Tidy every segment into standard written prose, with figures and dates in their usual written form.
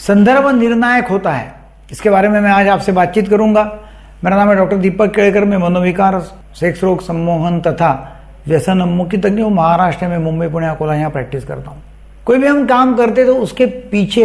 संदर्भ निर्णायक होता है, इसके बारे में मैं आज आपसे बातचीत करूंगा। मेरा नाम है डॉक्टर दीपक केड़कर। मैं मनोविकार, सेक्स रोग, सम्मोहन तथा व्यसन मुक्ति तज्ञ हूँ। महाराष्ट्र में मुंबई, पुणे, अकोला यहाँ प्रैक्टिस करता हूँ। कोई भी हम काम करते तो उसके पीछे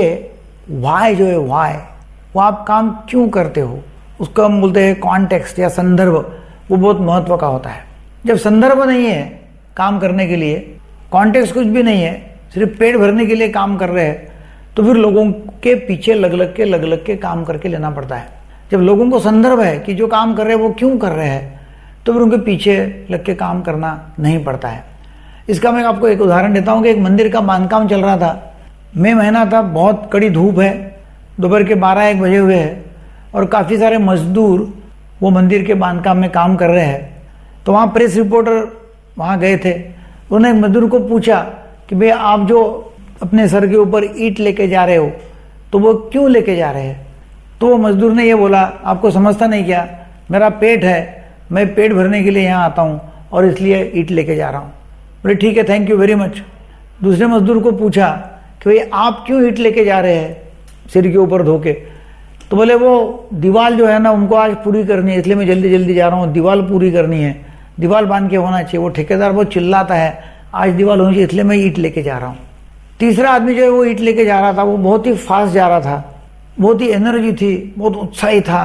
वाई जो है, वाई, वो आप काम क्यों करते हो, उसको हम बोलते हैं कॉन्टेक्स्ट या संदर्भ। वो बहुत महत्व का होता है। जब संदर्भ नहीं है काम करने के लिए, कॉन्टेक्स्ट कुछ भी नहीं है, सिर्फ पेट भरने के लिए काम कर रहे हैं, तो फिर लोगों के पीछे लग लग के काम करके लेना पड़ता है। जब लोगों को संदर्भ है कि जो काम कर रहे हैं वो क्यों कर रहे हैं, तो फिर उनके पीछे लग के काम करना नहीं पड़ता है। इसका मैं आपको एक उदाहरण देता हूँ कि एक मंदिर का बांधकाम चल रहा था। मई महीना था, बहुत कड़ी धूप है, दोपहर के 12-1 बजे हुए हैं और काफ़ी सारे मजदूर वो मंदिर के बांधकाम में काम कर रहे हैं। तो वहाँ प्रेस रिपोर्टर वहाँ गए थे। उन्होंने एक मजदूर को पूछा कि भाई आप जो अपने सर के ऊपर ईंट लेके जा रहे हो तो वो क्यों लेके जा रहे हैं। तो वो मजदूर ने ये बोला, आपको समझता नहीं क्या, मेरा पेट है, मैं पेट भरने के लिए यहाँ आता हूँ और इसलिए ईंट लेके जा रहा हूँ। बोले ठीक है, थैंक यू वेरी मच। दूसरे मजदूर को पूछा कि भाई आप क्यों ईंट लेके जा रहे हैं सिर के ऊपर धो के। तो बोले वो दीवार जो है ना उनको आज पूरी करनी है, इसलिए मैं जल्दी जल्दी जा रहा हूँ, दीवार पूरी करनी है, दीवार बांध के होना चाहिए। वो ठेकेदार बहुत चिल्लाता है, आज दीवार होनी चाहिए, इसलिए मैं ईंट लेके जा रहा हूँ। तीसरा आदमी जो है वो ईंट लेके जा रहा था, वो बहुत ही फास्ट जा रहा था, बहुत ही एनर्जी थी, बहुत उत्साही था,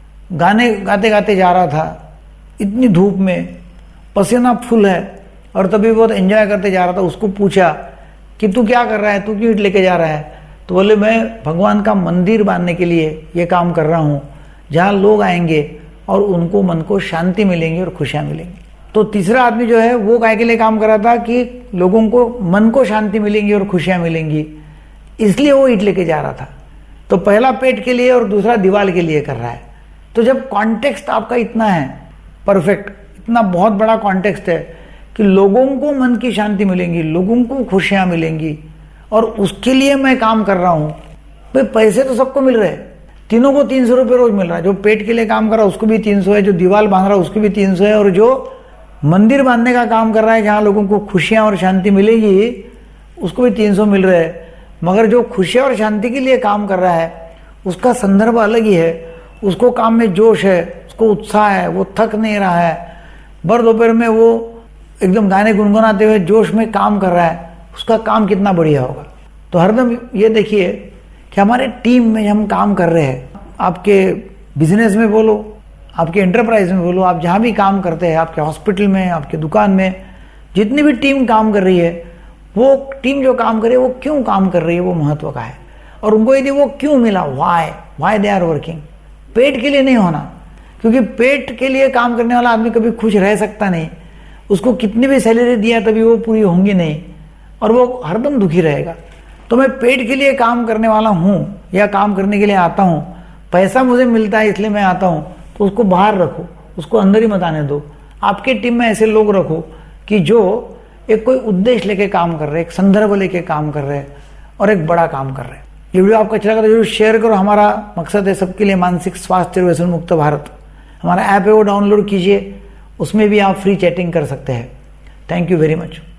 गाने गाते गाते जा रहा था, इतनी धूप में पसीना फुल है और तभी बहुत एंजॉय करते जा रहा था। उसको पूछा कि तू क्या कर रहा है, तू क्यों ईंट लेके जा रहा है। तो बोले मैं भगवान का मंदिर बांधने के लिए ये काम कर रहा हूँ, जहाँ लोग आएंगे और उनको मन को शांति मिलेंगी और खुशियाँ मिलेंगी। तो तीसरा आदमी जो है वो काय के लिए काम कर रहा था कि लोगों को मन को शांति मिलेंगी और खुशियाँ मिलेंगी, इसलिए वो ईंट लेके जा रहा था। तो पहला पेट के लिए और दूसरा दीवार के लिए कर रहा है। तो जब कॉन्टेक्स्ट आपका इतना है परफेक्ट, इतना बहुत बड़ा कॉन्टेक्स्ट है कि लोगों को मन की शांति मिलेंगी, लोगों को खुशियाँ मिलेंगी और उसके लिए मैं काम कर रहा हूँ। भाई पैसे तो सबको मिल रहे हैं, तीनों को 300 रुपये रोज मिल रहा है। जो पेट के लिए काम कर रहा है उसको भी 300 है, जो दीवार बांध रहा है उसको भी 300 है, और जो मंदिर बांधने का काम कर रहा है जहाँ लोगों को खुशियाँ और शांति मिलेगी उसको भी 300 मिल रहे हैं। मगर जो खुशियाँ और शांति के लिए काम कर रहा है उसका संदर्भ अलग ही है। उसको काम में जोश है, उसको उत्साह है, वो थक नहीं रहा है, भर दोपहर में वो एकदम गाने गुनगुनाते हुए जोश में काम कर रहा है, उसका काम कितना बढ़िया होगा। तो हरदम ये देखिए कि हमारे टीम में हम काम कर रहे हैं, आपके बिजनेस में बोलो, आपके एंटरप्राइज में बोलो, आप जहाँ भी काम करते हैं, आपके हॉस्पिटल में, आपके दुकान में, जितनी भी टीम काम कर रही है, वो टीम जो काम कर रही है वो क्यों काम कर रही है, वो महत्व का है। और उनको यदि वो क्यों मिला, वाई दे आर वर्किंग, पेट के लिए नहीं होना, क्योंकि पेट के लिए काम करने वाला आदमी कभी खुश रह सकता नहीं। उसको कितनी भी सैलरी दिया तभी वो पूरी होंगी नहीं और वो हरदम दुखी रहेगा। तो मैं पेट के लिए काम करने वाला हूँ या काम करने के लिए आता हूँ, पैसा मुझे मिलता है इसलिए मैं आता हूँ, तो उसको बाहर रखो, उसको अंदर ही मत आने दो। आपके टीम में ऐसे लोग रखो कि जो एक कोई उद्देश्य लेके काम कर रहे हैं, एक संदर्भ लेके काम कर रहे हैं और एक बड़ा काम कर रहे हैं। ये वीडियो आपको अच्छा लगा तो जरूर शेयर करो। हमारा मकसद है सबके लिए मानसिक स्वास्थ्य और व्यसन मुक्त भारत। हमारा ऐप है वो डाउनलोड कीजिए, उसमें भी आप फ्री चैटिंग कर सकते हैं। Thank you very much.